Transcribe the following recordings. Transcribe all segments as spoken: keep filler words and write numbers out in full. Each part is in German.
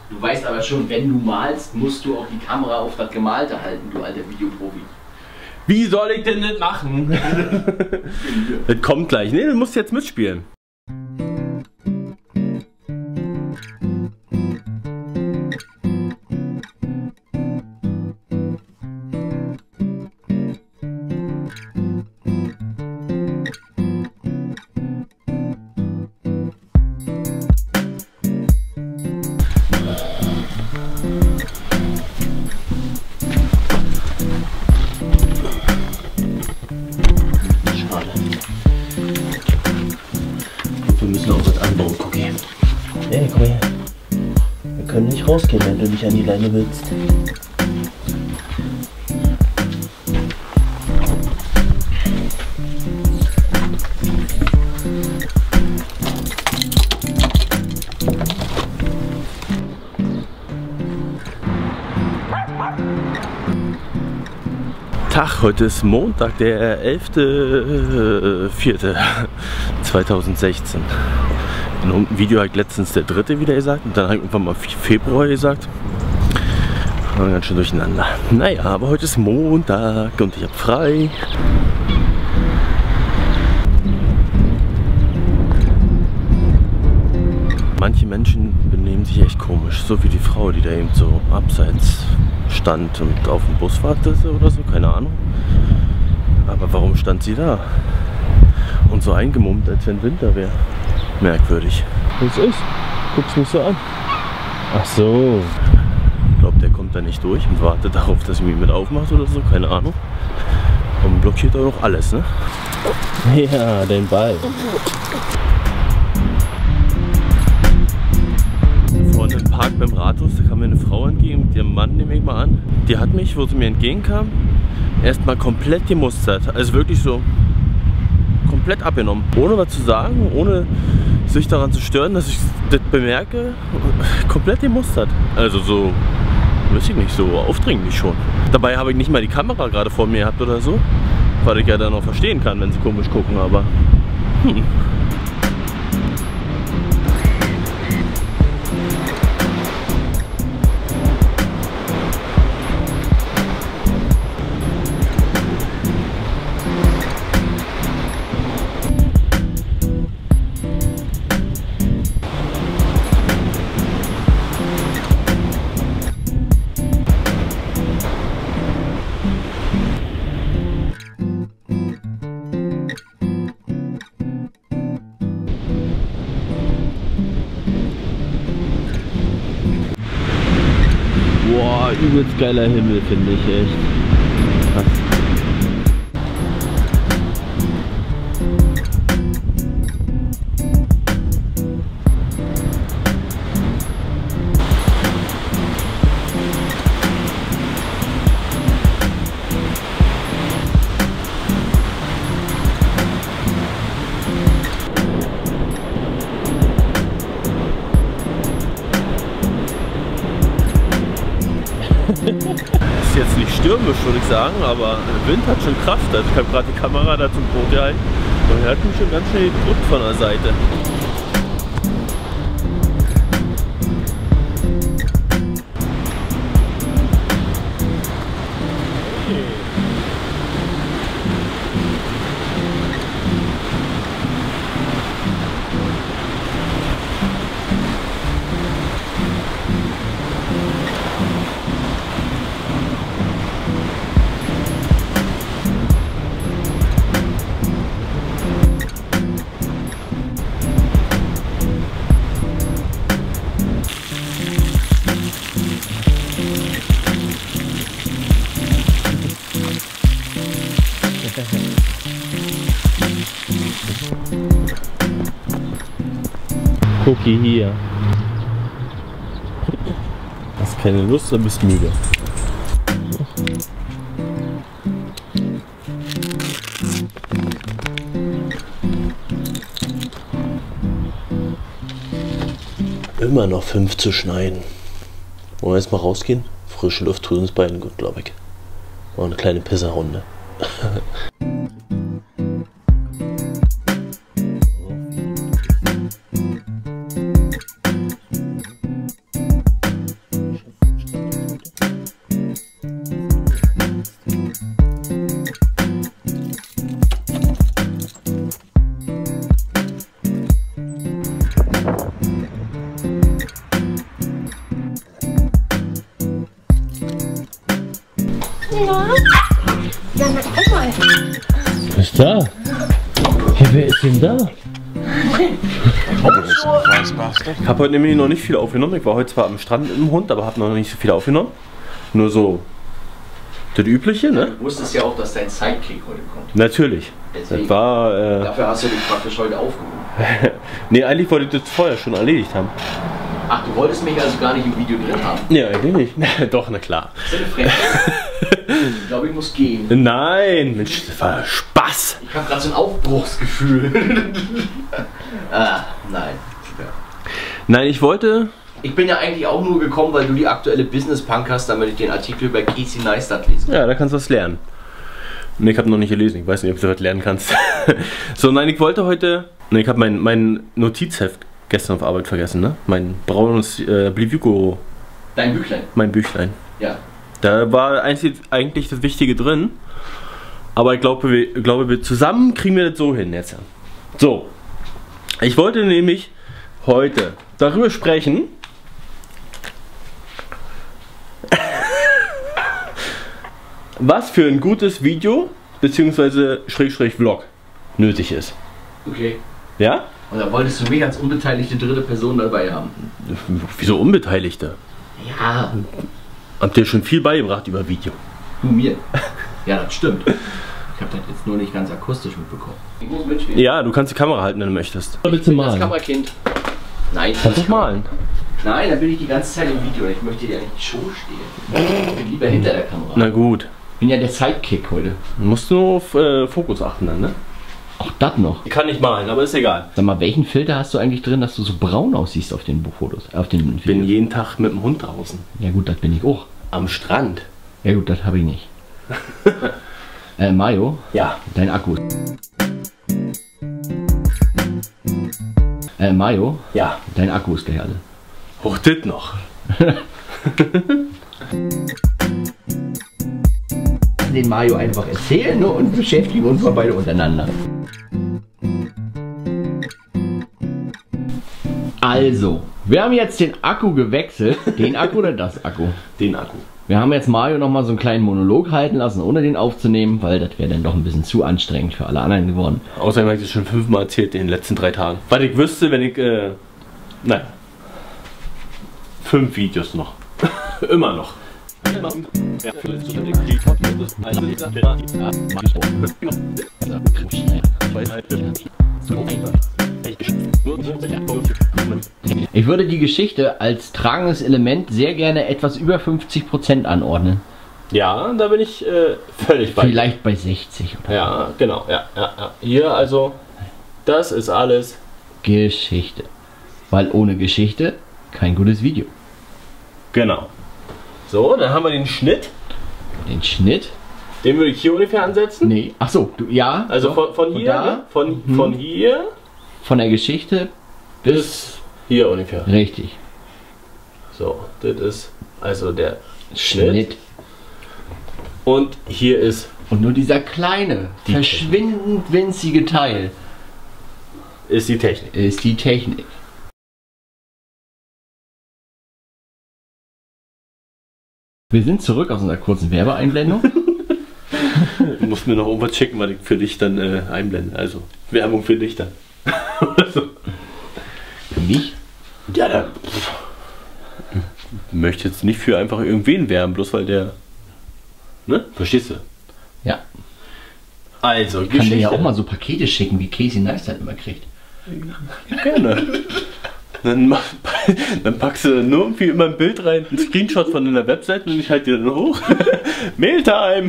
Du weißt aber schon, wenn du malst, musst du auch die Kamera auf das Gemalte halten, du alter Videoprofi. Wie soll ich denn das machen? Das kommt gleich. Nee, du musst jetzt mitspielen. Wir müssen auch was anbauen, Cookie. Hey, komm her. Wir können nicht rausgehen, wenn du nicht an die Leine willst. Tag, heute ist Montag, der elfte vierte zweitausendsechzehn. In einem Video habe ich letztens der dritte wieder gesagt und dann habe ich irgendwann mal Februar gesagt. War ganz schön durcheinander. Naja, aber heute ist Montag und ich habe frei. Manche Menschen benehmen sich echt komisch, so wie die Frau, die da eben so abseits stand und auf den Bus wartete oder so, keine Ahnung. Aber warum stand sie da? Und so eingemummt, als wenn Winter wäre. Merkwürdig. Was ist? Guck's mich so an. Ach so. Ich glaube, der kommt da nicht durch und wartet darauf, dass ich mich mit aufmacht oder so, keine Ahnung. Und blockiert auch noch alles, ne? Ja, den Ball. Vorne im Park beim Rathaus, da kam mir eine Frau entgegen mit ihrem Mann, nehme ich mal an. Die hat mich, wo sie mir entgegenkam, erstmal komplett gemustert. Also wirklich so komplett abgenommen. Ohne was zu sagen, ohne sich daran zu stören, dass ich das bemerke, komplett gemustert. Also so, weiß ich nicht, so aufdringlich schon. Dabei habe ich nicht mal die Kamera gerade vor mir gehabt oder so, weil ich ja dann auch verstehen kann, wenn sie komisch gucken, aber hm. Boah, übelst geiler Himmel, finde ich echt. Krass. Ist jetzt nicht stürmisch, würde ich sagen, aber der Wind hat schon Kraft. Also ich habe gerade die Kamera da zum Boot gehalten und er hat mich schon ganz schön gedrückt von der Seite. Cookie hier. Hast keine Lust oder bist müde? Immer noch fünf zu schneiden. Wollen wir jetzt mal rausgehen? Frische Luft tut uns beiden gut, glaube ich. Mal eine kleine Pisserrunde. Da. Ja, wer ist denn da? Ich habe heute nämlich noch nicht viel aufgenommen. Ich war heute zwar am Strand mit dem Hund, aber habe noch nicht so viel aufgenommen. Nur so das Übliche, ne? Du wusstest ja auch, dass dein Sidekick heute kommt. Natürlich. Deswegen. Das war. Äh, Dafür hast du dich praktisch heute aufgehoben. ne, eigentlich wollte ich das vorher schon erledigt haben. Ach, du wolltest mich also gar nicht im Video drin haben? Ja, eigentlich nicht. Doch, na klar. Das ist eine Frechheit. Ich glaube, ich muss gehen. Nein, Mensch, das war Spaß. Ich habe gerade so ein Aufbruchsgefühl. ah, nein. Ja. Nein, ich wollte. Ich bin ja eigentlich auch nur gekommen, weil du die aktuelle Business Punk hast, damit ich den Artikel bei Casey Neistat lesen kann. Ja, da kannst du was lernen. Ne, ich habe noch nicht gelesen. Ich weiß nicht, ob du was lernen kannst. So, nein, ich wollte heute. Ne, ich habe mein, mein Notizheft gestern auf Arbeit vergessen, ne? Mein braunes äh, Blivico. Dein Büchlein? Mein Büchlein. Ja. Da war eigentlich das Wichtige drin. Aber ich glaube, wir, glaube, wir zusammen kriegen wir das so hin jetzt. So. Ich wollte nämlich heute darüber sprechen, was für ein gutes Video bzw. Schrägstrich Vlog nötig ist. Okay. Ja? Und da wolltest du mich als unbeteiligte dritte Person dabei haben. Wieso Unbeteiligte? Ja. Habt ihr schon viel beigebracht über Video? Du mir. Ja, das stimmt. Ich habe das jetzt nur nicht ganz akustisch mitbekommen. Ich muss mitspielen. Ja, du kannst die Kamera halten, wenn du möchtest. Bitte Ich bin das malen. Kamerakind. Nein, Kannst du malen? Nein, da bin ich die ganze Zeit im Video. Ich möchte ja nicht die Show stehen. Ich bin lieber hinter der Kamera. Na gut. Ich bin ja der Sidekick heute. Musst du nur auf äh, Fokus achten dann, ne? Auch das noch. Ich kann nicht malen, aber ist egal. Sag mal, welchen Filter hast du eigentlich drin, dass du so braun aussiehst auf den Fotos? Auf den Ich bin jeden Tag mit dem Hund draußen. Ja gut, das bin ich auch. Am Strand. Ja gut, das habe ich nicht. äh, Mayo, Ja. dein Akku. Äh, Mayo, Ja. dein Akku ist gleich alle. Hoch das noch. Den Mario einfach erzählen ne, und beschäftigen uns mal beide untereinander. Also, wir haben jetzt den Akku gewechselt. Den Akku oder das Akku? Den Akku. Wir haben jetzt Mario noch mal so einen kleinen Monolog halten lassen, ohne den aufzunehmen, weil das wäre dann doch ein bisschen zu anstrengend für alle anderen geworden. Außerdem habe ich das schon fünfmal erzählt in den letzten drei Tagen. Weil ich wüsste, wenn ich, äh, nein. Fünf Videos noch. Immer noch. Ich würde die Geschichte als tragendes Element sehr gerne etwas über fünfzig Prozent anordnen. Ja, da bin ich äh, völlig bei. Vielleicht bei sechzig oder Ja, genau. Ja, ja, ja. Hier also, das ist alles Geschichte. Weil ohne Geschichte kein gutes Video. genau. So, dann haben wir den Schnitt. Den Schnitt? Den würde ich hier ungefähr ansetzen. Nee. Ach so, du, ja. Also so, von, von hier, da, ne? von, Mhm. von hier von der Geschichte bis bis hier ungefähr. richtig. So, das ist also der Schnitt. Schnitt. Und hier ist, Und nur dieser kleine, Die verschwindend winzige Teil ist die Technik. ist die Technik. Wir sind zurück aus unserer kurzen Werbeeinblendung. Du musst mir noch irgendwas schicken, was ich für dich dann äh, einblende. Also Werbung für dich dann. Also, Für mich? ja, da pff, ich möchte jetzt nicht für einfach irgendwen werben, bloß weil der. Ne? Verstehst du? Ja. Also, Ich kann dir ja auch mal so Pakete schicken, wie Casey Neistat immer kriegt. gerne. Dann, mach, dann packst du nur irgendwie immer ein Bild rein, ein Screenshot von deiner Webseite und ich halte dir dann hoch. Mailtime!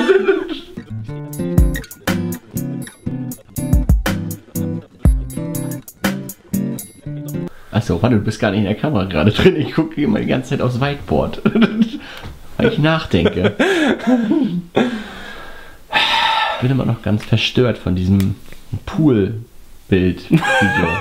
Achso, warte, du bist gar nicht in der Kamera gerade drin. Ich gucke hier mal die ganze Zeit aufs Whiteboard. Weil ich nachdenke. Ich bin immer noch ganz verstört von diesem Pool-Bild-Video.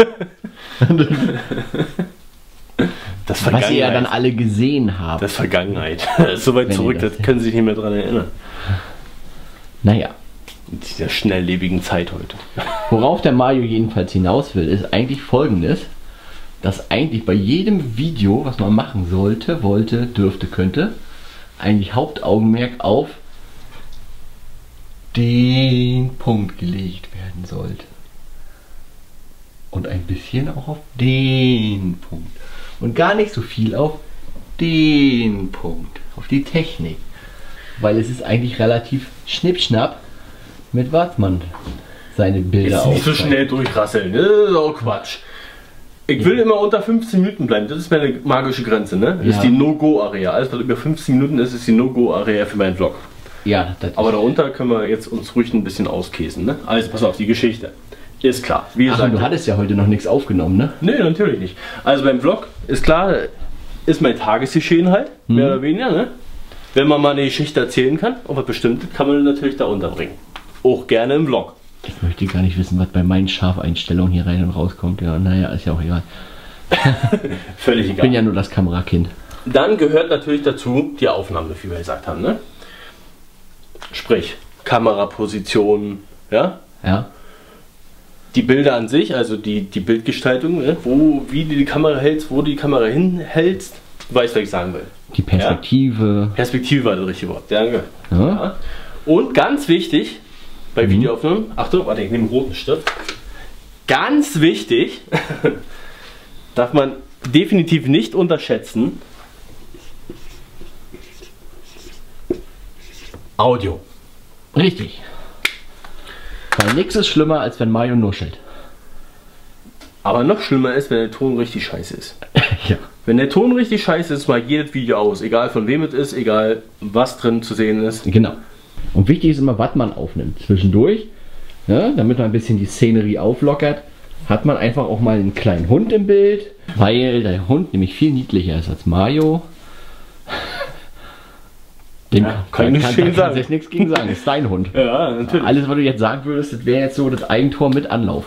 Das Was ihr ja dann alle gesehen habt. Das ist Vergangenheit. Das ist so weit Wenn zurück, ihr das das können Sie sich nicht mehr dran erinnern. Naja. In dieser schnelllebigen Zeit heute. Worauf der Mario jedenfalls hinaus will, ist eigentlich folgendes. Dass eigentlich bei jedem Video, was man machen sollte, wollte, dürfte, könnte, eigentlich Hauptaugenmerk auf den Punkt gelegt werden sollte. Und ein bisschen auch auf den Punkt. Und gar nicht so viel auf den Punkt. Auf die Technik. Weil es ist eigentlich relativ schnippschnapp, mit was man seine Bilder Jetzt nicht so aufzeigt. schnell durchrasseln, ne? Das ist auch Quatsch. Ich will immer unter fünfzehn Minuten bleiben, das ist meine magische Grenze, ne? Das Ja. ist die No-Go-Area. Alles, was über fünfzehn Minuten ist, ist die No-Go-Area für meinen Vlog. Ja, das Aber darunter können wir jetzt uns ruhig ein bisschen auskäsen, ne? Also pass auf, die Geschichte. Ist klar. Wie Ach, gesagt, und du hattest ja heute noch nichts aufgenommen, ne? nee, natürlich nicht. Also beim Vlog ist klar, ist mein Tagesgeschehen halt, Mhm. mehr oder weniger, ne? Wenn man mal eine Geschichte erzählen kann, und was Bestimmtes, kann man natürlich da unterbringen. Auch gerne im Vlog. Ich möchte gar nicht wissen, was bei meinen Scharfeinstellungen hier rein und rauskommt. Ja, naja, ist ja auch egal. Völlig Ich egal. bin ja nur das Kamerakind. Dann gehört natürlich dazu die Aufnahme, wie wir gesagt haben, ne? Sprich, Kameraposition, ja? Ja, Die Bilder an sich, also die, die Bildgestaltung, ne? Wo, wie du die Kamera hältst, wo du die Kamera hinhältst, du weißt, was ich sagen will. die Perspektive. Perspektive war das richtige Wort, danke. Ja. Ja. Und ganz wichtig, bei Mhm. Videoaufnahmen, Achtung, warte, ich nehme einen roten Stift. Ganz wichtig, darf man definitiv nicht unterschätzen, Audio. Richtig. Weil nichts ist schlimmer, als wenn Mario nuschelt. Aber noch schlimmer ist, wenn der Ton richtig scheiße ist. Ja. Wenn der Ton richtig scheiße ist, mal jedes Video aus. Egal von wem es ist, egal was drin zu sehen ist. Genau. Und wichtig ist immer, was man aufnimmt. Zwischendurch, ja, damit man ein bisschen die Szenerie auflockert, hat man einfach auch mal einen kleinen Hund im Bild, weil der Hund nämlich viel niedlicher ist als Mario. Dem Ja, kann ich nicht kann, schön kann, sagen. kann ich nichts gegen sagen. Ist dein Hund. Ja, natürlich. Alles, was du jetzt sagen würdest, das wäre jetzt so das Eigentor mit Anlauf.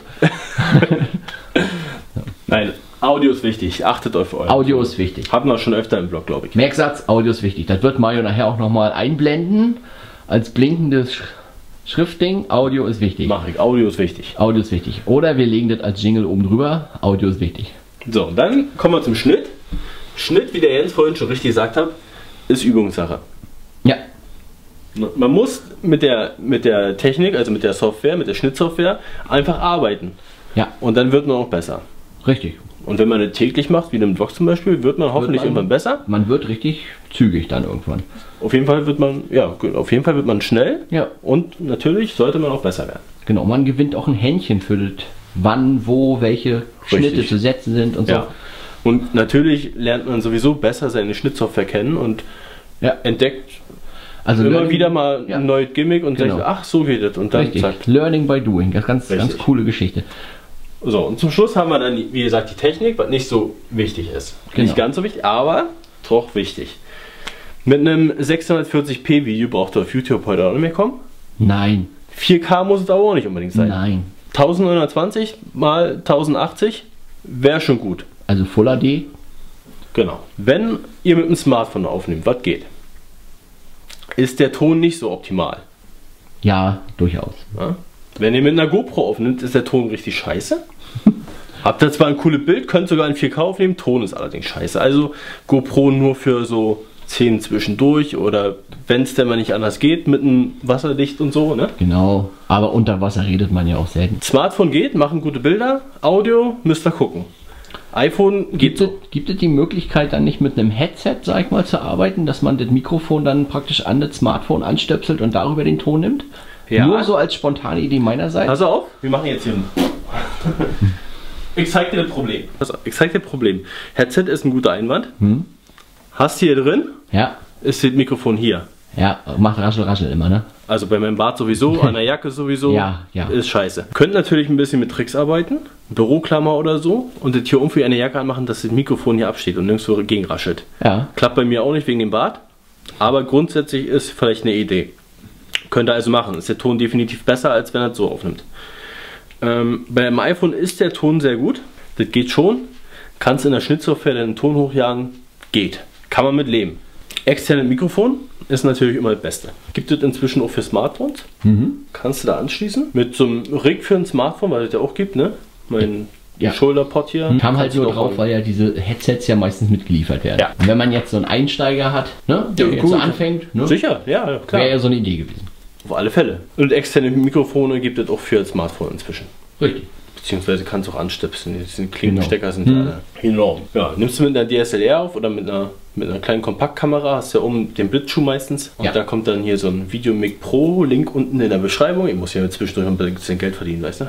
Nein, Audio ist wichtig. Achtet auf euer Audio ist wichtig. Hatten wir schon öfter im Blog, glaube ich. Merksatz, Audio ist wichtig. Das wird Mario nachher auch nochmal einblenden. Als blinkendes Sch Schriftding. Audio ist wichtig. Mach ich. Audio ist wichtig. Audio ist wichtig. Oder wir legen das als Jingle oben drüber. Audio ist wichtig. So, und dann kommen wir zum Schnitt. Schnitt, wie der Jens vorhin schon richtig gesagt hat, ist Übungssache. Ja. Man muss mit der, mit der Technik, also mit der Software, mit der Schnittsoftware, einfach arbeiten. Ja, Und dann wird man auch besser. richtig. Und wenn man das täglich macht, wie in einem Vlog zum Beispiel, wird man hoffentlich man- irgendwann besser. Man wird richtig zügig dann irgendwann. Auf jeden Fall wird man, ja, auf jeden Fall wird man schnell. Ja. Und natürlich sollte man auch besser werden. Genau, man gewinnt auch ein Händchen für das, wann, wo, welche Schnitte Richtig. zu setzen sind und so. Ja. Und natürlich lernt man sowieso besser seine Schnittsoftware kennen und Ja. entdeckt Also immer Learning- wieder mal ja. ein neues Gimmick und Genau. denkt, ach, so geht es. Und dann Richtig. zack. Learning by doing. Das ist ganz, ganz Richtig. coole Geschichte. So, und zum Schluss haben wir dann, die- wie gesagt, die Technik, was nicht so wichtig ist. Genau. Nicht ganz so wichtig, aber doch wichtig. Mit einem sechshundertvierzig p Video braucht ihr auf YouTube heute auch nicht mehr kommen. Nein. vier K muss es aber auch nicht unbedingt sein. Nein. neunzehnhundertzwanzig mal tausendachtzig wäre schon gut. Also Full H D. Genau. Wenn ihr mit dem Smartphone aufnehmt, was geht? Ist der Ton nicht so optimal. Ja, durchaus. Ja? Wenn ihr mit einer GoPro aufnimmt, ist der Ton richtig scheiße. Habt ihr zwar ein cooles Bild, könnt sogar in vier K aufnehmen, Ton ist allerdings scheiße. Also GoPro nur für so Szenen zwischendurch oder wenn es denn mal nicht anders geht, mit einem Wasserdicht und so. Ne? Genau. Aber unter Wasser redet man ja auch selten. Smartphone geht, machen gute Bilder, Audio müsst ihr gucken. iPhone geht Gibt es, so. gibt es die Möglichkeit dann nicht mit einem Headset, sag ich mal, zu arbeiten, dass man das Mikrofon dann praktisch an das Smartphone anstöpselt und darüber den Ton nimmt? Ja. Nur so als spontane Idee meinerseits. Pass auf, wir machen jetzt hier ein. Ich zeig dir das Problem. Pass auf, ich zeig dir das Problem. Headset ist ein guter Einwand. Hm? Hast hier drin, Ja, ist das Mikrofon hier. ja, macht raschel, raschel immer, ne? Also bei meinem Bart sowieso, an der Jacke sowieso. Ja, ja. Ist scheiße. Könnt natürlich ein bisschen mit Tricks arbeiten, Büroklammer oder so, und das hier irgendwie eine Jacke anmachen, dass das Mikrofon hier absteht und nirgendwo gegenraschelt. Ja, Klappt bei mir auch nicht wegen dem Bart, aber grundsätzlich ist vielleicht eine Idee. Könnt ihr also machen. Ist der Ton definitiv besser, als wenn er es so aufnimmt. Ähm, beim iPhone ist der Ton sehr gut. Das geht schon. Kannst in der Schnittsoftware den Ton hochjagen. Geht. Kann man mit leben. Externes Mikrofon ist natürlich immer das Beste. Gibt es inzwischen auch für Smartphones. mhm. Kannst du da anschließen. Mit so einem Rig für ein Smartphone, weil es ja auch gibt, ne? Mein Ja. Schulterpot hier. Kam halt Kannst du nur auch drauf, an- weil ja diese Headsets ja meistens mitgeliefert werden. Ja. Und wenn man jetzt so einen Einsteiger hat, ne, der Ja, jetzt gut. so anfängt, ne, Sicher, ja, ja, klar. wäre ja so eine Idee gewesen. Auf alle Fälle. Und externe Mikrofone gibt es auch für das Smartphone inzwischen. Richtig. Beziehungsweise kannst du auch anstöpseln. Die Klinkenstecker Genau. sind alle enorm. Ja, nimmst du mit einer D S L R auf oder mit einer, mit einer kleinen Kompaktkamera, hast du ja oben den Blitzschuh meistens. Und Ja. da kommt dann hier so ein Videomic Pro, Link unten in der Beschreibung. Ich muss ja zwischendurch ein bisschen Geld verdienen, weißt du?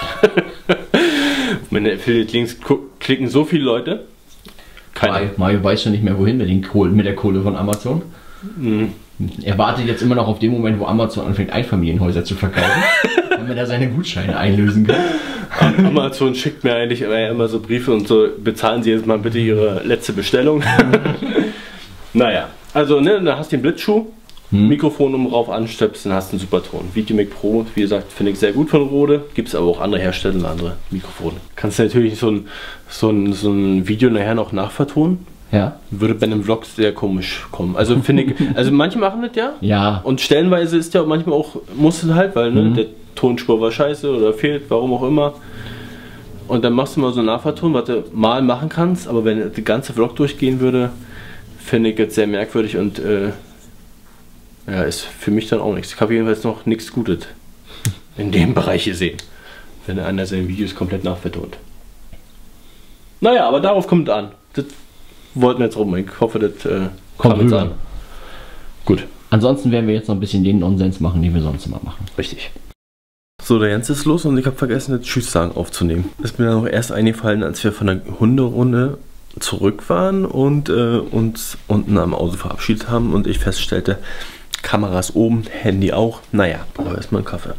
Meine Affiliate-Links klicken so viele Leute. Keine Mario, Mario weiß schon nicht mehr wohin mit, den Kohle, mit der Kohle von Amazon. Mhm. Er wartet jetzt immer noch auf den Moment, wo Amazon anfängt, Einfamilienhäuser zu verkaufen, damit er seine Gutscheine einlösen kann. Amazon schickt mir eigentlich immer so Briefe und so, bezahlen Sie jetzt mal bitte Ihre letzte Bestellung. Naja, also ne, da hast du den Blitzschuh, hm. Mikrofon um rauf anstöpseln, hast einen super Ton. Videomic Pro, wie gesagt, finde ich sehr gut von Rode. Gibt es aber auch andere Hersteller und andere Mikrofone. Kannst du natürlich so ein, so, ein, so ein Video nachher noch nachvertonen. Ja. Würde bei einem Vlog sehr komisch kommen. Also finde ich, also manche machen das ja. Ja. Und stellenweise ist ja manchmal auch, muss es halt, weil ne, Mhm. der Tonspur war scheiße oder fehlt, warum auch immer. Und dann machst du mal so einen Nachverton, was du mal machen kannst, aber wenn der ganze Vlog durchgehen würde, finde ich jetzt sehr merkwürdig und äh, ja, ist für mich dann auch nichts. Ich habe jedenfalls noch nichts Gutes in dem Bereich gesehen, wenn einer seine Videos komplett nachvertont. Naja, aber darauf kommt es an. Das wollten wir jetzt rum. Ich hoffe, das äh, Kommt kam jetzt rüber. an. Gut. Ansonsten werden wir jetzt noch ein bisschen den Nonsens machen, den wir sonst immer machen. Richtig. So, der Jens ist los und ich habe vergessen, das Tschüss sagen aufzunehmen. Das ist mir dann auch erst eingefallen, als wir von der Hunderunde zurück waren und äh, uns unten am Auto verabschiedet haben und ich feststellte, Kameras oben, Handy auch. Naja, aber erstmal einen Kaffee.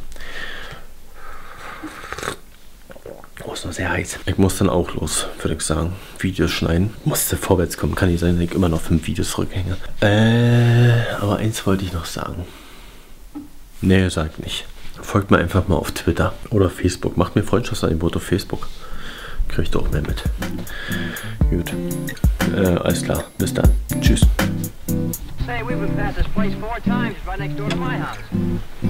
Oh, ist noch sehr heiß. Ich muss dann auch los, würde ich sagen. Videos schneiden. Musste vorwärts kommen. Kann nicht sein, dass ich immer noch fünf Videos zurückhänge. Äh, aber eins wollte ich noch sagen. Nee, sag nicht. Folgt mir einfach mal auf Twitter oder Facebook. Macht mir Freundschaftsangebot auf Facebook. Kriegt auch mehr mit. Gut. Äh, alles klar. Bis dann. Tschüss. Say, we've been past this place four times, right next door to my house.